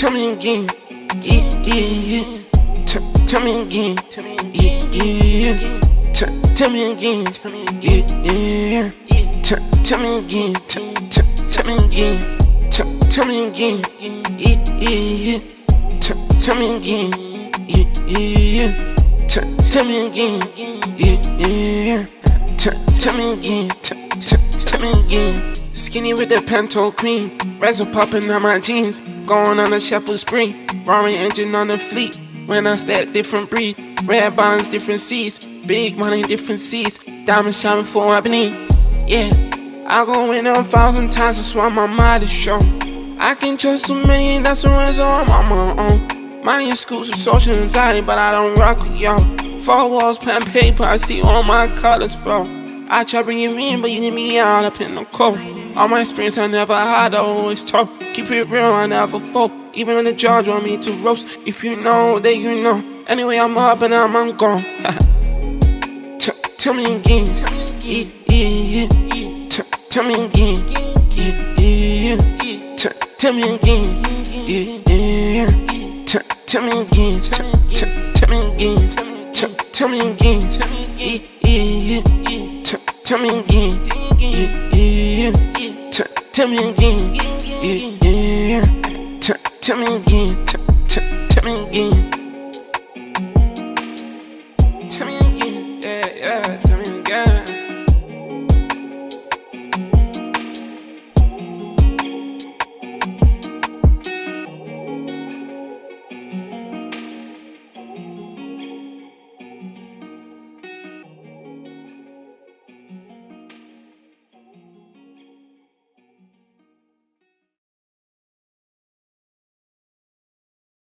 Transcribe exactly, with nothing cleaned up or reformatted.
tell me again. Yeah, yeah, yeah. Tell me again. Yeah, yeah, yeah. Tell me again. Yeah, yeah, yeah. Tell me again. Tell me again. Tell me again. Yeah, yeah, yeah. Tell me again. Yeah, yeah, yeah. Tell me again. Yeah, yeah, yeah. Tell me again. Tell me again. Skinny with the Pinto cream, razor popping on my jeans, going on a shepherd spree, roaring engine on the fleet. When I stack different breed, red bottoms, different seeds, big money, different seeds, diamond shining for ebony. Yeah, I go in a thousand times, that's why my mind is show. I can trust too many, that's the reason I'm on my own. My exclusive social anxiety, but I don't rock with y'all. Four walls, pen, paper, I see all my colors flow. I try bring you in, but you need me out up in the cold. All my experience I never had, I always talk. Keep it real, I never fold. Even when the judge want me to roast. If you know, then you know. Anyway, I'm up and I'm, I'm gone. Tell me again. Yeah, yeah, yeah. Tell me again. Yeah, yeah, yeah. Tell me again. Yeah, yeah, yeah. Tell me again. Tell me again. Tell me again. Yeah, yeah, yeah. Tell me again. Yeah, yeah, yeah. Tell me again. Yeah, yeah, yeah. Tell me again.